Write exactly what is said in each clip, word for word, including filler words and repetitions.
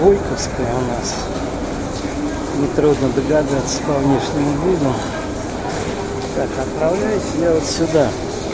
Горьковская у нас. Нетрудно догадаться по внешнему виду. Так, отправляюсь я вот сюда.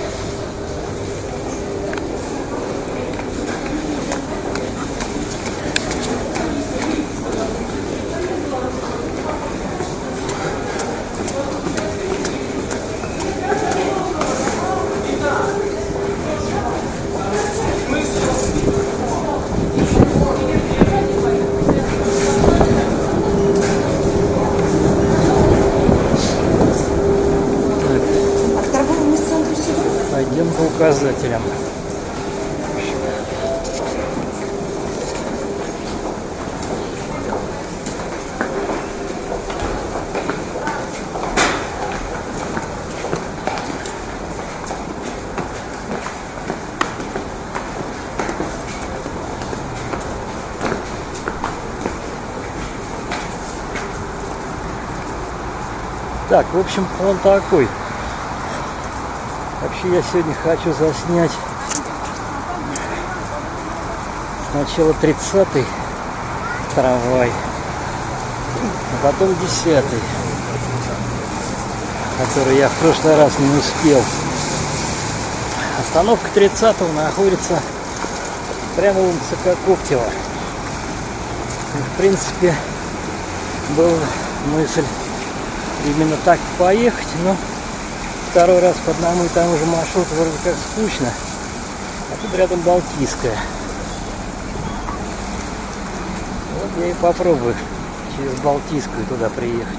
Пойдем по указателям. Так, в общем, он такой. Вообще я сегодня хочу заснять сначала тридцатый трамвай, а потом десятый, который я в прошлый раз не успел. Остановка тридцатого находится прямо у МЦК Коптева. И, в принципе, была мысль именно так поехать, но второй раз по одному и тому же маршруту вроде как скучно. А тут рядом Балтийская. Вот я и попробую через Балтийскую туда приехать.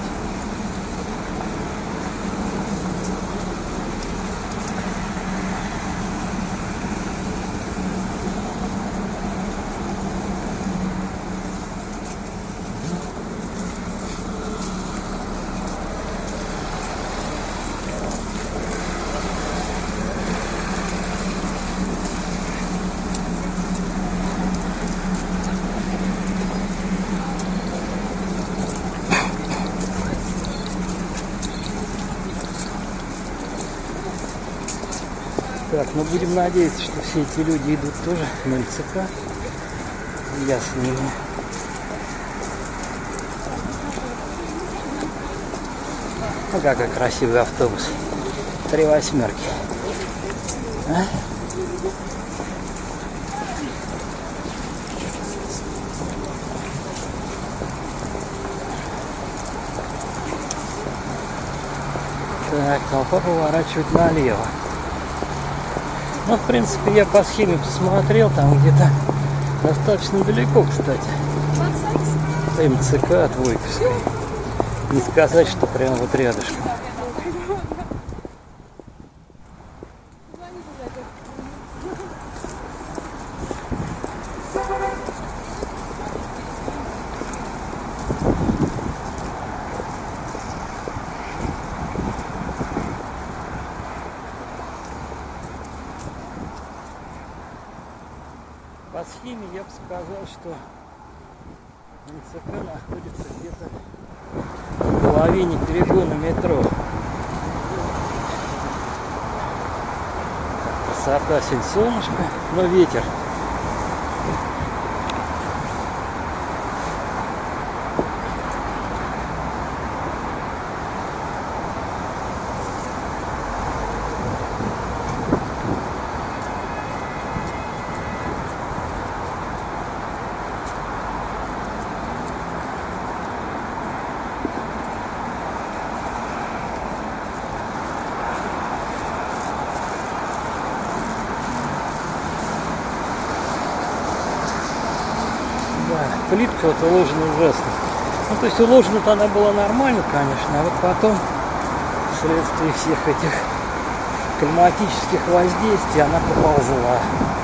Так, ну будем надеяться, что все эти люди идут тоже на МЦК. Я с ними. Ну какой красивый автобус. Три восьмерки. А? Так, толпа поворачивает налево. Ну, в принципе, я по схеме посмотрел, там где-то достаточно далеко, кстати. МЦК от Горьковской. Не сказать, что прямо вот рядышком. По схеме я бы сказал, что МЦК находится где-то в половине перегона метро. Красота, сегодня солнышко, но ветер. Плитка вот уложена ужасно. Ну, то есть уложена-то она была нормально, конечно, а вот потом, вследствие всех этих климатических воздействий, она поползла.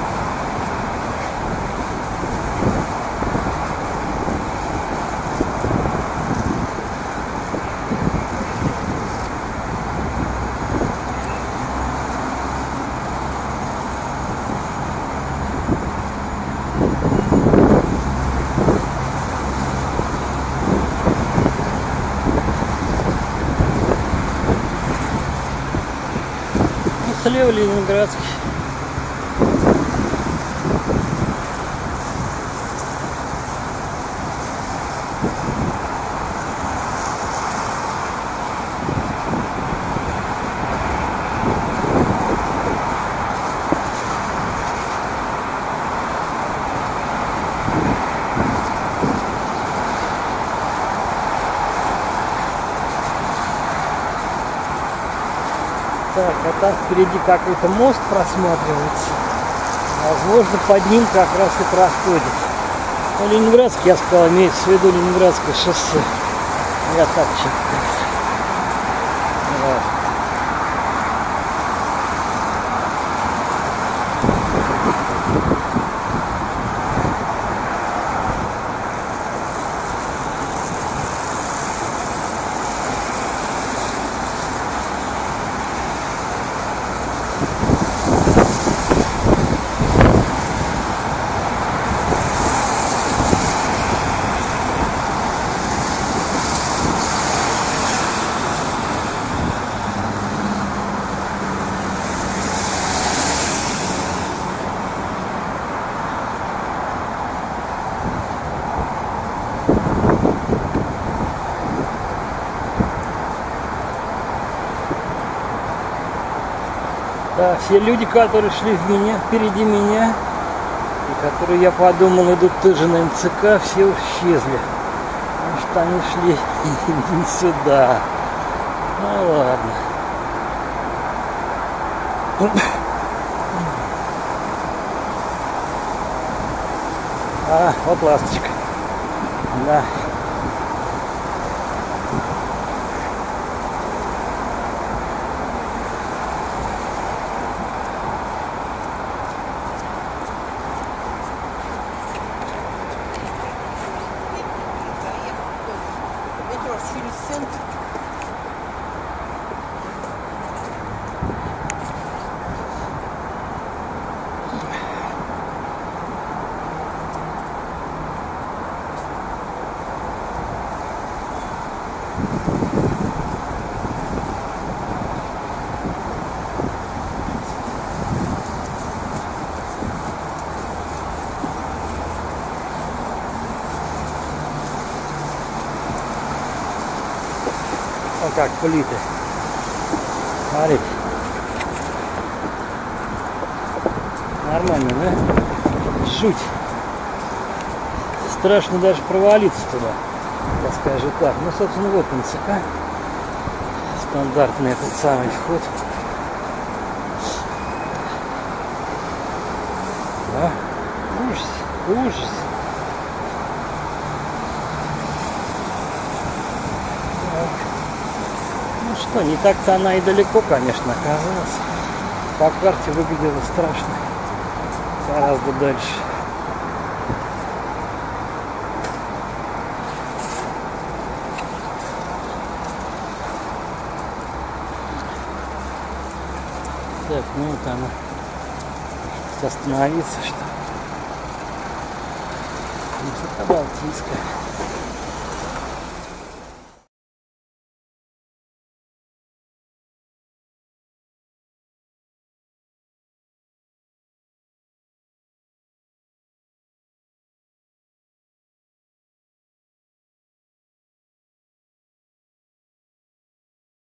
Слева Ленинградский. Так, а там впереди какой-то мост просматривается. Возможно, под ним как раз и проходит. Ну, Ленинградский, я сказал, имеется в виду Ленинградское шоссе. Я так что-то. Вот. Да, все люди, которые шли в меня, впереди меня, и которые, я подумал, идут тоже на эм цэ ка, все исчезли. Потому что они шли не сюда. Ну ладно. А, вот ласточка. Да. Через центр. Вот как плиты. Смотрите. Нормально, да? Жуть. Страшно даже провалиться туда, я скажу так. Ну, собственно, вот эм цэ ка. Стандартный этот самый вход. Да? Ужас, ужас. Ну что, не так-то она и далеко, конечно, оказалась. По карте выглядела страшно. Гораздо дальше. Так, ну вот она. Остановиться, что ли. Балтийская.